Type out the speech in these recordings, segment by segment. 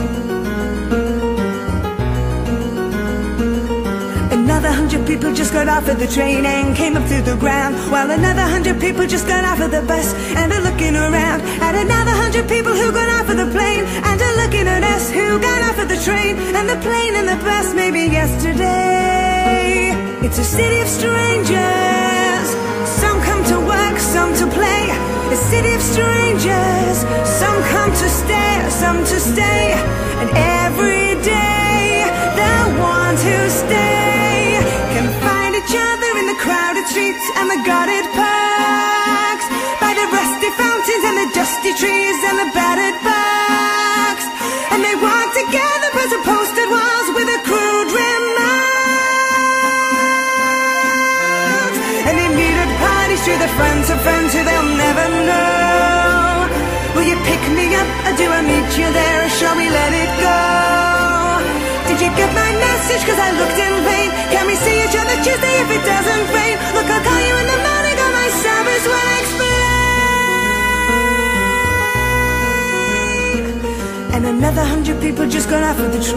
Another 100 people just got off of the train and came up through the ground, while another 100 people just got off of the bus and are looking around at another 100 people who got off of the plane and are looking at us who got off of the train and the plane and the bus maybe yesterday. It's a city of strangers. Some come to work, some to play. A city of strangers. Some come to stay, some to stay. And every day the ones who stay can find each other in the crowded streets and the guarded parks, by the rusty fountains and the dusty trees and the battered barks. And they walk together by the posted walls with a crude remarks. And they meet at parties through the friends of friends who they'll never know. Will you pick me up or do I meet you there, or shall we let it go? Did you get my message? Cause I looked in vain. Can we see each other Tuesday if it doesn't rain? Look, I'll call you in the morning on my service will explain. And another 100 people just got off of the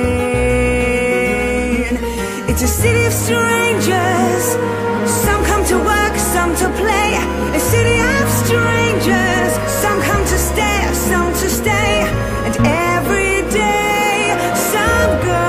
train. It's a city of strangers. Some come to work, some to play. A city of strangers. Some come to stay, some to stay. And every day some go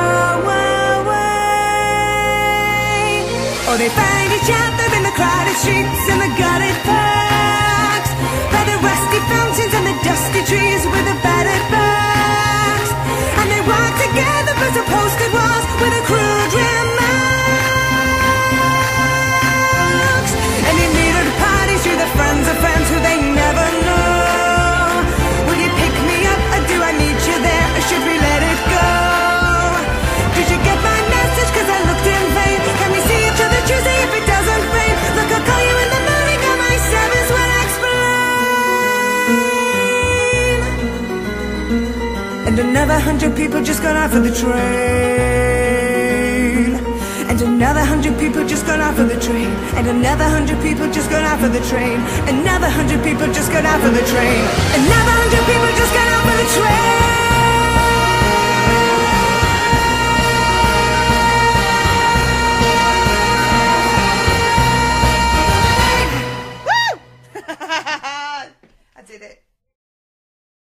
away. Or they find each other in the crowded streets and the guarded parks, by the rusty fountains and the dusty trees with the battered barks. And they walk together by the posted walls with a crude remarks. And they meet at parties through the friends of friends who they never know. Will you pick me up or do I meet you there, or should we let it go? Did you get my message? Cause I looked in vain. Can we see each other Tuesday if it doesn't rain? Look, I'll call you in the morning on my service will explain. And another 100 people just got off of the train. And another 100 people just got off of the train. And another 100 people just got off of the train. Another 100 people just got off of the train. Another 100 people just got off of the train.